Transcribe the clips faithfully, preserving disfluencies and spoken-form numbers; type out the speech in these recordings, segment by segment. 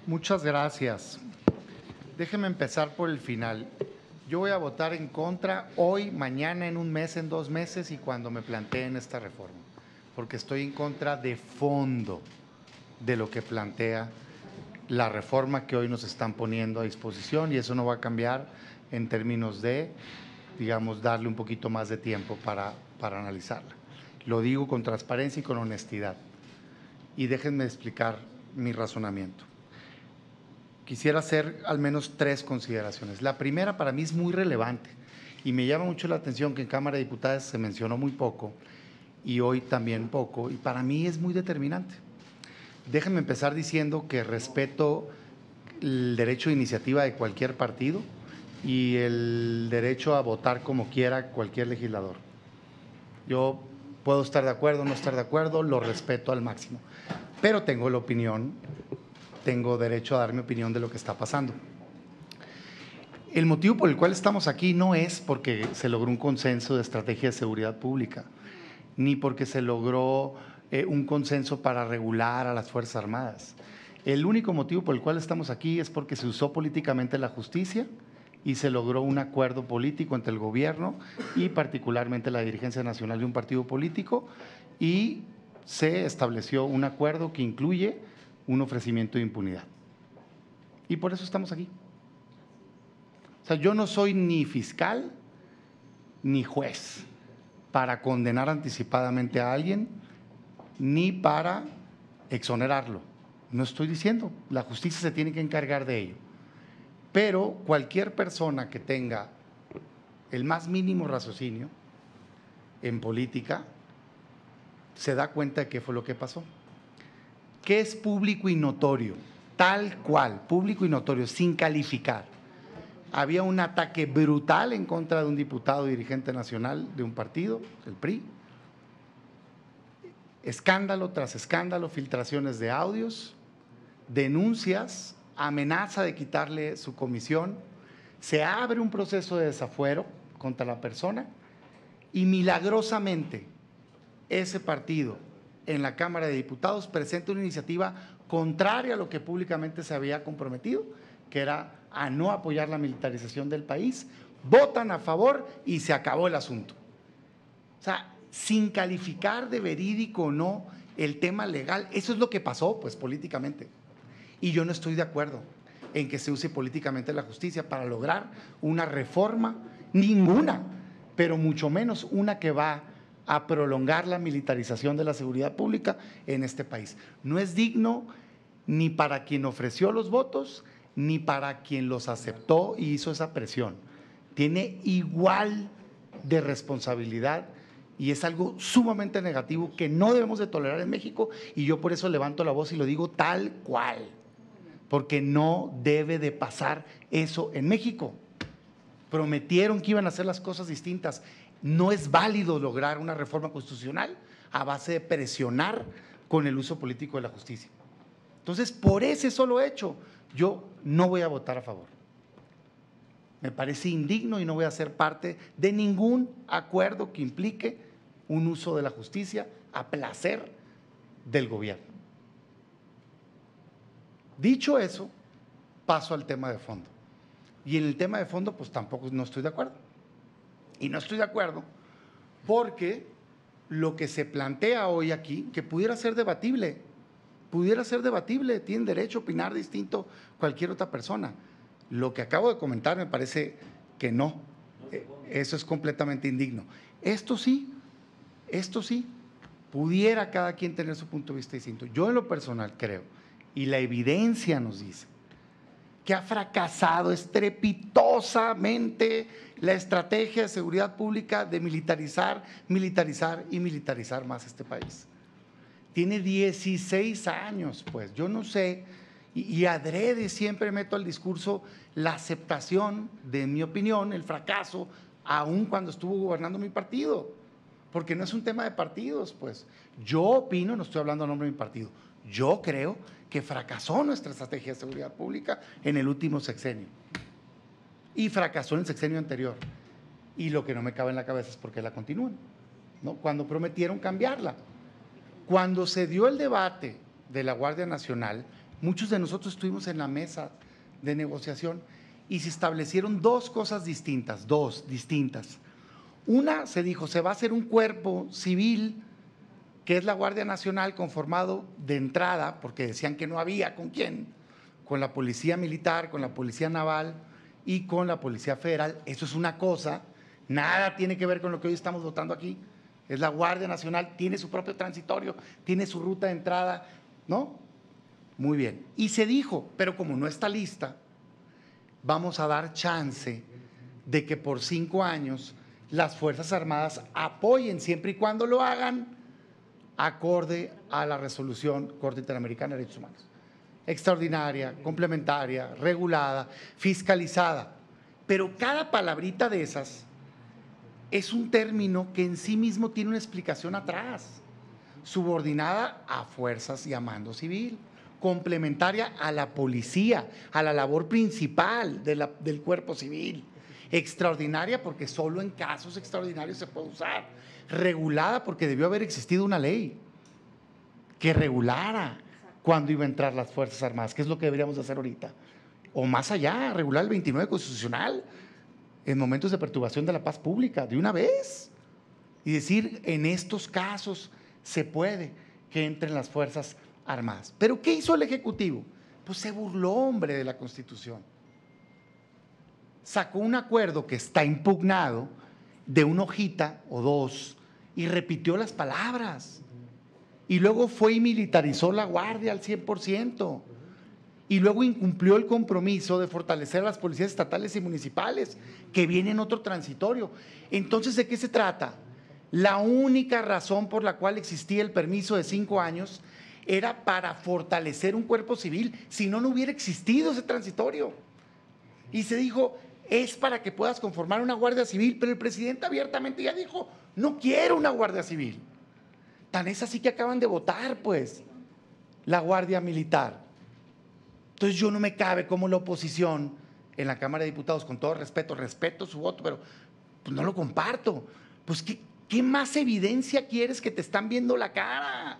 Muchas gracias. Déjeme empezar por el final. Yo voy a votar en contra hoy, mañana, en un mes, en dos meses y cuando me planteen esta reforma, porque estoy en contra de fondo de lo que plantea la reforma que hoy nos están poniendo a disposición, y eso no va a cambiar en términos de, digamos, darle un poquito más de tiempo para, para analizarla. Lo digo con transparencia y con honestidad. Y déjenme explicar mi razonamiento. Quisiera hacer al menos tres consideraciones. La primera, para mí es muy relevante y me llama mucho la atención que en Cámara de Diputados se mencionó muy poco y hoy también poco, y para mí es muy determinante. Déjenme empezar diciendo que respeto el derecho de iniciativa de cualquier partido y el derecho a votar como quiera cualquier legislador. Yo puedo estar de acuerdo o no estar de acuerdo, lo respeto al máximo, pero tengo la opinión, tengo derecho a dar mi opinión de lo que está pasando. El motivo por el cual estamos aquí no es porque se logró un consenso de estrategia de seguridad pública, ni porque se logró eh, un consenso para regular a las Fuerzas Armadas. El único motivo por el cual estamos aquí es porque se usó políticamente la justicia y se logró un acuerdo político entre el gobierno y particularmente la dirigencia nacional de un partido político, y se estableció un acuerdo que incluye un ofrecimiento de impunidad. Y por eso estamos aquí. O sea, yo no soy ni fiscal ni juez para condenar anticipadamente a alguien, ni para exonerarlo. No estoy diciendo, la justicia se tiene que encargar de ello. Pero cualquier persona que tenga el más mínimo raciocinio en política se da cuenta de qué fue lo que pasó. ¿Qué es público y notorio? Tal cual, público y notorio, sin calificar. Había un ataque brutal en contra de un diputado dirigente nacional de un partido, el P R I. Escándalo tras escándalo, filtraciones de audios, denuncias, amenaza de quitarle su comisión. Se abre un proceso de desafuero contra la persona y milagrosamente ese partido en la Cámara de Diputados presenta una iniciativa contraria a lo que públicamente se había comprometido, que era a no apoyar la militarización del país. Votan a favor y se acabó el asunto. O sea, sin calificar de verídico o no el tema legal, eso es lo que pasó, pues, políticamente. Y yo no estoy de acuerdo en que se use políticamente la justicia para lograr una reforma, ninguna, pero mucho menos una que va a prolongar la militarización de la seguridad pública en este país. No es digno ni para quien ofreció los votos, ni para quien los aceptó y hizo esa presión. Tiene igual de responsabilidad y es algo sumamente negativo que no debemos de tolerar en México, y yo por eso levanto la voz y lo digo tal cual, porque no debe de pasar eso en México. Prometieron que iban a hacer las cosas distintas. No es válido lograr una reforma constitucional a base de presionar con el uso político de la justicia. Entonces, por ese solo hecho, yo no voy a votar a favor. Me parece indigno y no voy a ser parte de ningún acuerdo que implique un uso de la justicia a placer del gobierno. Dicho eso, paso al tema de fondo. Y en el tema de fondo, pues tampoco no estoy de acuerdo. Y no estoy de acuerdo porque lo que se plantea hoy aquí, que pudiera ser debatible, pudiera ser debatible, tienen derecho a opinar distinto cualquier otra persona. Lo que acabo de comentar me parece que no, eso es completamente indigno. Esto sí, esto sí, pudiera cada quien tener su punto de vista distinto. Yo en lo personal creo, y la evidencia nos dice, que ha fracasado estrepitosamente la estrategia de seguridad pública de militarizar, militarizar y militarizar más este país. Tiene dieciséis años, pues, yo no sé, y, y adrede siempre meto al discurso la aceptación de mi opinión, el fracaso, aun cuando estuvo gobernando mi partido, porque no es un tema de partidos, pues. Yo opino, no estoy hablando a nombre de mi partido, yo creo que fracasó nuestra estrategia de seguridad pública en el último sexenio y fracasó en el sexenio anterior, y lo que no me cabe en la cabeza es por qué la continúan, ¿no? Cuando prometieron cambiarla. Cuando se dio el debate de la Guardia Nacional, Muchos de nosotros estuvimos en la mesa de negociación y se establecieron dos cosas distintas, dos distintas. Una, se dijo, se va a hacer un cuerpo civil, que es la Guardia Nacional, conformado de entrada, porque decían que no había con quién, con la Policía Militar, con la Policía Naval y con la Policía Federal. Eso es una cosa, nada tiene que ver con lo que hoy estamos votando aquí. Es la Guardia Nacional, tiene su propio transitorio, tiene su ruta de entrada, ¿no? Muy bien. Y se dijo, pero como no está lista, vamos a dar chance de que por cinco años las Fuerzas Armadas apoyen, siempre y cuando lo hagan acorde a la resolución Corte Interamericana de Derechos Humanos. Extraordinaria, complementaria, regulada, fiscalizada. Pero cada palabrita de esas es un término que en sí mismo tiene una explicación atrás, subordinada a fuerzas y a mando civil, complementaria a la policía, a la labor principal de la, del cuerpo civil, extraordinaria porque solo en casos extraordinarios se puede usar, regulada porque debió haber existido una ley que regulara cuándo iba a entrar las Fuerzas Armadas, que es lo que deberíamos hacer ahorita, o más allá, regular el veintinueve constitucional en momentos de perturbación de la paz pública, de una vez, y decir, en estos casos se puede que entren las Fuerzas Armadas. ¿Pero qué hizo el Ejecutivo? Pues se burló, hombre, de la Constitución. Sacó un acuerdo que está impugnado de una hojita o dos y repitió las palabras. Y luego fue y militarizó la Guardia al cien por ciento. Y luego incumplió el compromiso de fortalecer a las policías estatales y municipales, que viene en otro transitorio. Entonces, ¿de qué se trata? La única razón por la cual existía el permiso de cinco años era para fortalecer un cuerpo civil, si no, no hubiera existido ese transitorio. Y se dijo, es para que puedas conformar una Guardia Civil, pero el presidente abiertamente ya dijo, no quiero una Guardia Civil. Tan es así que acaban de votar, pues, la Guardia Militar. Entonces yo no me cabe como la oposición en la Cámara de Diputados, con todo respeto, respeto su voto, pero pues no lo comparto. Pues ¿qué, qué más evidencia quieres que te están viendo la cara?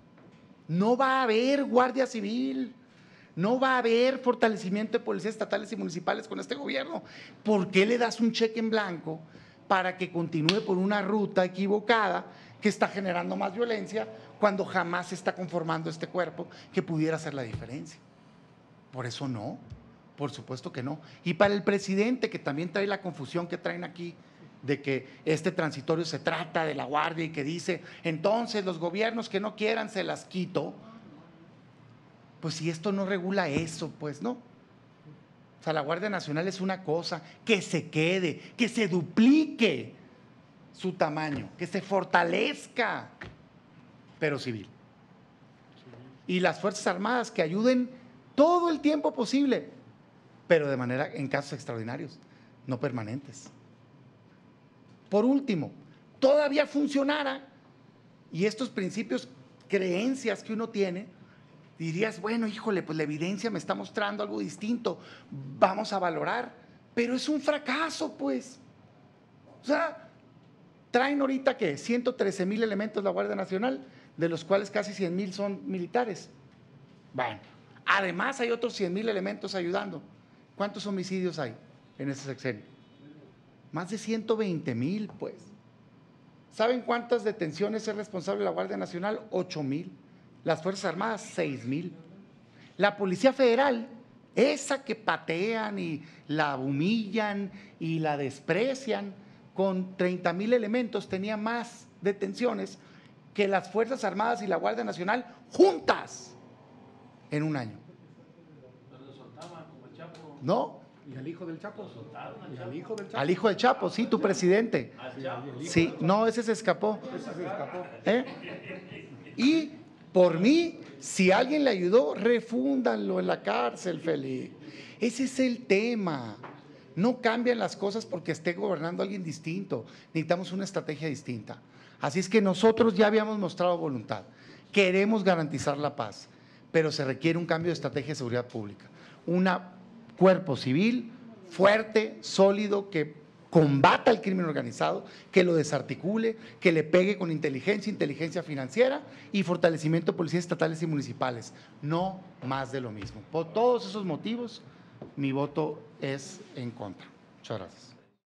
No va a haber Guardia Civil, no va a haber fortalecimiento de policías estatales y municipales con este gobierno. ¿Por qué le das un cheque en blanco para que continúe por una ruta equivocada que está generando más violencia cuando jamás se está conformando este cuerpo que pudiera hacer la diferencia? Por eso no, por supuesto que no. Y para el presidente, que también trae la confusión que traen aquí, de que este transitorio se trata de la Guardia y que dice, entonces los gobiernos que no quieran se las quito. Pues si esto no regula eso, pues no. O sea, la Guardia Nacional es una cosa, que se quede, que se duplique su tamaño, que se fortalezca, pero civil. Y las Fuerzas Armadas que ayuden todo el tiempo posible, pero de manera, en casos extraordinarios, no permanentes. Por último, todavía funcionara, y estos principios, creencias que uno tiene, dirías, bueno, híjole, pues la evidencia me está mostrando algo distinto, vamos a valorar, pero es un fracaso, pues. O sea, traen ahorita, ¿qué? ciento trece mil elementos la Guardia Nacional, de los cuales casi cien mil son militares. Bueno, además hay otros cien mil elementos ayudando. ¿Cuántos homicidios hay en ese sexenio? Más de ciento veinte mil, pues. ¿Saben cuántas detenciones es responsable la Guardia Nacional? ocho mil. Las Fuerzas Armadas, seis mil. La Policía Federal, esa que patean y la humillan y la desprecian, con treinta mil elementos tenía más detenciones que las Fuerzas Armadas y la Guardia Nacional juntas en un año. ¿No? ¿Y al hijo del Chapo? ¿Y al hijo del Chapo? Al hijo del Chapo, sí, tu presidente. Sí, no, ese se escapó. Ese se escapó. ¿Eh? Y por mí, si alguien le ayudó, refúndanlo en la cárcel, Félix. Ese es el tema. No cambian las cosas porque esté gobernando alguien distinto. Necesitamos una estrategia distinta. Así es que nosotros ya habíamos mostrado voluntad. Queremos garantizar la paz, pero se requiere un cambio de estrategia de seguridad pública. Un cuerpo civil fuerte, sólido, que combata el crimen organizado, que lo desarticule, que le pegue con inteligencia, inteligencia financiera y fortalecimiento de policías estatales y municipales. No más de lo mismo. Por todos esos motivos, mi voto es en contra. Muchas gracias.